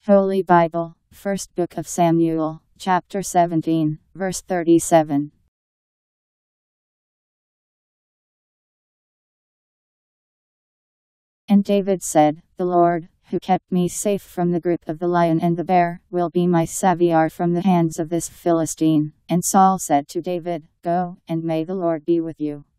Holy Bible, First Book of Samuel, chapter 17, verse 37. And David said, "The Lord, who kept me safe from the grip of the lion and the bear, will be my saviour from the hands of this Philistine." And Saul said to David, "Go, and may the Lord be with you."